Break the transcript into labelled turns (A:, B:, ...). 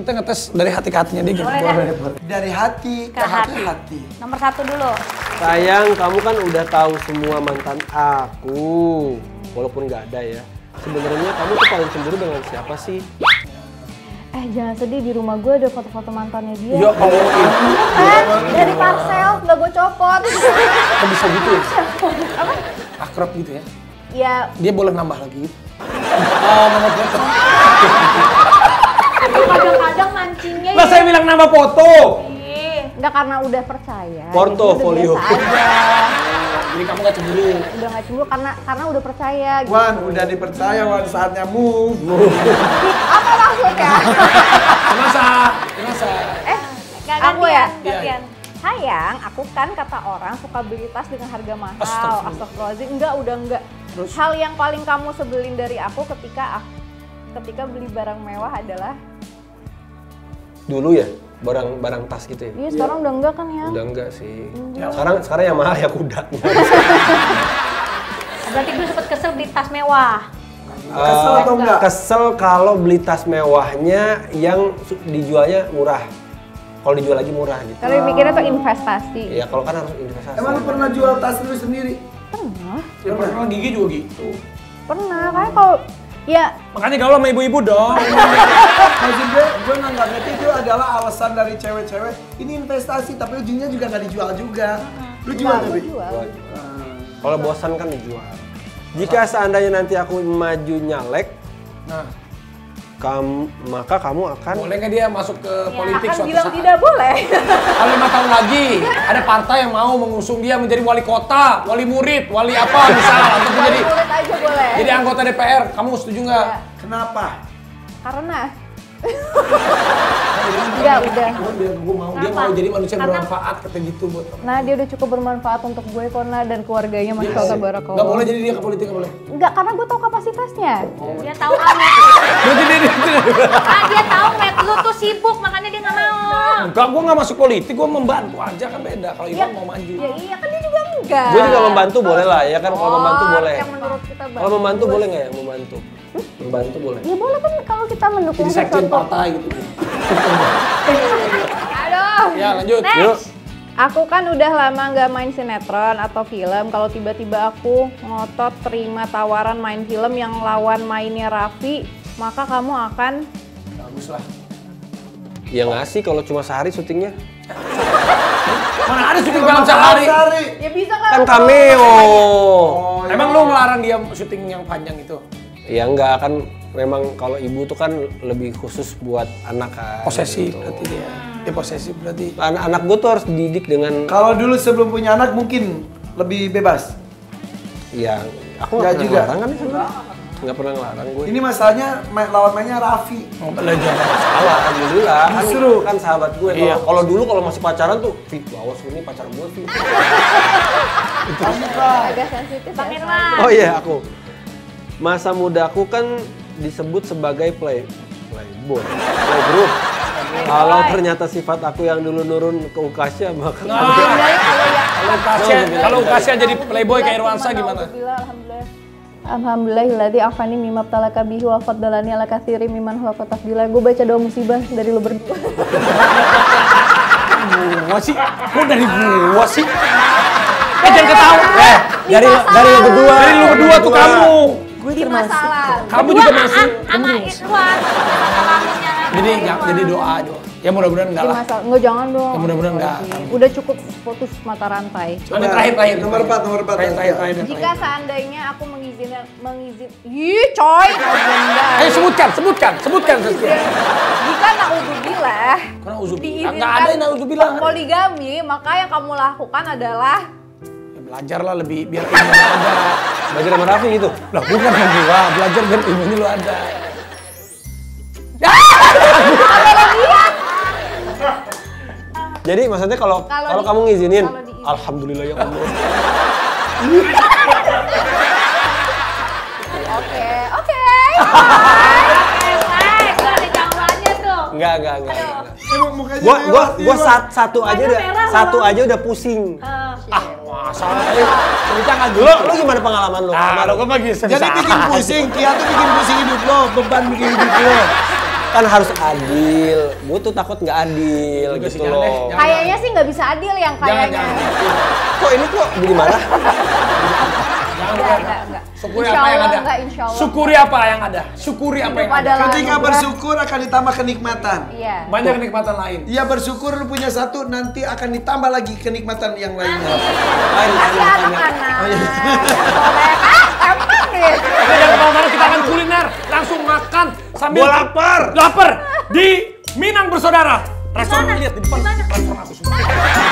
A: kita ngetes dari hati ke hatinya dia gitu.
B: Boleh.
C: Dari hati ke hati.
B: Nomor 1 dulu.
D: Sayang, kamu kan udah tahu semua mantan aku. Walaupun nggak ada ya. Sebenarnya kamu tuh paling cemburu dengan siapa sih?
E: Jangan sedih, di rumah gue ada foto-foto mantannya dia.
A: Ya Allah,
E: Kan dari parcel udah gue copot.
A: kok bisa gitu ya?
E: Apa?
A: Akrab gitu ya?
E: Ya
A: Dia boleh nambah lagi. Nomor foto.
E: kadang-kadang mancingnya
A: Lah saya bilang nambah foto.
E: nggak karena udah percaya.
D: Portofolio.
E: Jadi udah biasa aja.
A: Jadi kamu gak cemburu.
E: Udah nggak cemburu karena udah percaya. Gitu.
C: Wan, udah dipercaya Wan, saatnya move.
E: Apa maksudnya?
A: Masa?
E: Aku ya?
B: Gantian.
E: Sayang, aku kan kata orang suka beli tas dengan harga mahal. Astagfirullahaladzim, udah enggak.
A: Terus?
E: Hal yang paling kamu sebelin dari aku ketika beli barang mewah adalah
D: Dulu ya, barang tas gitu ya?
E: iya sekarang udah enggak kan ya?
D: Udah enggak sih. Sekarang yang mahal ya kuda.
B: Berarti gue sempet kesel beli tas mewah.
C: Kesel atau enggak?
D: Kesel kalau beli tas mewahnya yang dijualnya murah. Kalau dijual lagi murah gitu.
E: Kalau mikirnya tuh investasi.
D: Ya kalau kan harus investasi.
C: Emang lu pernah jual tas lu sendiri?
E: Pernah.
A: Ya pernah Gigi juga gitu.
E: Pernah, kan kalau ya
A: Makanya gaul sama ibu-ibu dong.
C: Maksud gue nggak ngerti itu adalah alasan dari cewek-cewek. Ini investasi tapi ujungnya juga nggak dijual juga. Lu jual
E: nggak,
C: tapi?
E: gua jual.
D: Kalau bosan kan dijual. Jika seandainya nanti aku maju nyalek,
A: Nah,
D: maka kamu akan
A: boleh nggak dia masuk ke politik
E: akan
A: suatu
E: bilang
A: saat?
E: tidak boleh.
A: Kalau 5 tahun lagi ada partai yang mau mengusung dia menjadi wali kota, wali murid, wali apa misal, atau
E: Boleh murid aja boleh.
A: jadi anggota DPR, kamu setuju nggak?
E: Ya,
C: Kenapa?
E: karena Enggak, udah.
A: Gue mau dia mau jadi manusia bermanfaat kata gitu buat kamu.
E: Nah, dia udah cukup bermanfaat untuk gue, Kona, dan keluarganya, Masya Allah, Tabarakallah.
A: Nggak boleh jadi dia ke politik, nggak boleh.
E: Enggak, karena gue tahu kapasitasnya.
B: Dia tahu Amet.
A: Berarti dia
B: Dia tahu Met lu tuh sibuk makanya dia nggak mau.
A: enggak, gue nggak masuk politik, gue membantu aja kan beda. Kalau Iwan mau maju.
E: Ya iya, kan dia juga enggak.
D: Gue juga membantu boleh lah ya kan, kalau membantu boleh.
E: Yang menurut kita bagus.
D: Kalau membantu boleh nggak ya membantu? Membantu boleh.
E: Ya boleh kan kalau kita mendukung
A: Jadi sekjen
E: sesuatu.
A: partai gitu.
E: Aduh.
A: Ya lanjut.
D: Yuk.
E: Aku kan udah lama nggak main sinetron atau film. Kalau tiba-tiba aku ngotot terima tawaran main film yang lawan mainnya Raffi, maka kamu akan
A: Bagus lah.
D: Ya nggak sih kalau cuma sehari syutingnya.
A: Mana ada syuting film sehari?
E: ya bisa
D: Kan cameo.
A: Emang lu melarang dia syuting yang panjang itu?
D: Ya enggak, kan memang kalau ibu tuh kan lebih khusus buat anak kan.
A: Posesif
D: gitu.
A: berarti dia. Dia posesif berarti.
D: Anak gue tuh harus didik dengan
C: Kalau dulu sebelum punya anak mungkin lebih bebas.
D: ya aku
C: Nggak
D: nggak
C: juga.
D: pernah ngelarang kan sebenarnya. Nggak pernah ngelarang gue.
C: Ini masalahnya lawan mainnya Raffi.
A: Oh, belajar.
D: Salah, alhamdulillah.
C: Justru.
D: Kan sahabat gue.
A: Iya.
D: Kalau dulu kalau masih pacaran tuh, Fit, awas ini pacar gue, Fit.
E: agak sensitif.
B: Bang
E: Ya.
B: Irwan.
D: Oh iya, aku. Masa mudaku kan disebut sebagai playgroup. Kalau ternyata sifat aku yang dulu nurun ke Ukasya, maka
A: Kalau Ukasya jadi playboy kayak Irwansa gimana?
E: Alhamdulillah. Alhamdulillahilladzi afani mimma btalaka bihi wa faddalani ala katsiri mimman khalaqa tafdila. Gue baca doa musibah dari lu berdua.
A: Gua sih, kok dari gua sih? Jangan ketawa. Dari lu berdua. Dari lu berdua tuh kamu.
E: Di masalah.
A: Kamu juga masuk.
B: Sama Irwan.
A: Jadi doa. Ya mudah-mudahan enggak
E: Di
A: lah.
E: masalah. Enggak, jangan dong.
A: Ya mudah-mudahan enggak.
E: Udah cukup putus mata rantai.
A: Ini terakhir.
C: Nomor 4.
A: Terakhir.
E: Jika seandainya aku mengizin Ih, coy.
A: Ayo sebutkan.
E: Jika naudzubillah
A: Karena uzubillah.
E: diizinkan
A: Enggak ada yang uzubillah.
E: poligami, maka yang kamu lakukan adalah
A: Ya, belajar lah lebih biar ilmunya ada.
D: belajar sama Raffi gitu.
A: Lah bukan sama gua, belajar biar ilmunya lu ada.
D: Jadi maksudnya kalau kamu ngizinin, alhamdulillah ya Allah.
E: Oke.
B: Gue ada jawabannya tuh.
D: Enggak.
C: Emang mukanya
D: Gua satu aja udah pusing.
A: Masalahnya cerita enggak
D: Lu gimana pengalaman lu?
A: Nah, lo kan lagi
C: Jadi bikin pusing, Kia tuh bikin pusing hidup lo, beban bikin hidup lo.
D: Kan harus adil. Gue tuh takut nggak adil
A: Juga
D: gitu
A: sih, jangan deh,
D: loh.
A: jangan.
E: Kayaknya sih nggak bisa adil yang kayaknya.
D: Kok ini kok jadi marah?
E: Enggak.
A: Syukuri
E: Insya
A: apa yang
E: Allah
A: ada.
E: enggak, insya Allah.
A: Syukuri apa yang ada. Syukuri apa yang
E: Hidup
A: ada.
E: adalah
C: Ketika
E: anugerah.
C: bersyukur akan ditambah kenikmatan.
E: Iya.
A: Banyak kenikmatan lain.
C: Iya bersyukur lu punya satu, nanti akan ditambah lagi kenikmatan yang lainnya.
E: Masih anak-anak. Emang deh.
A: Oke, jangan kemana-mana, kita akan kuliner. Langsung makan sambil
D: Gua lapar.
A: Lapar di Minang Bersaudara. Restoran
B: Di mana?
A: lihat di depan.
B: Di mana?
A: Restoran aku semua.